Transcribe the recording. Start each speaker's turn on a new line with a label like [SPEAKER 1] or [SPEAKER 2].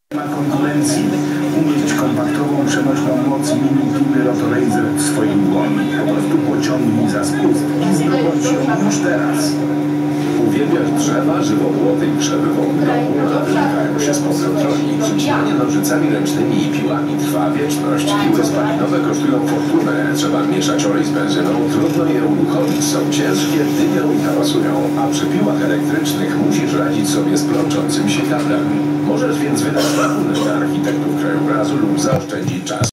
[SPEAKER 1] Ma konkurencji umieć kompaktową, przenośną moc mini Piły Rotorazer w swoim dłoni. Po prostu pociągnij za spust i zdobądź ją już teraz.
[SPEAKER 2] Uwielbiasz drzewa, żywopłoty i krzewy wokół domu, a wymagają się spod kontroli. Przycinanie nożycami ręcznymi i piłami trwa wieczność. Piły spalinowe kosztują fortunę. Trzeba mieszać olej z benzyną. Trudno je uruchomić. Są ciężkie, dymią i hałasują. A przy piłach elektrycznych musisz radzić sobie z plączącym się kablem. Możesz więc wydać rachunek dla architektów krajobrazu lub zaoszczędzić czas.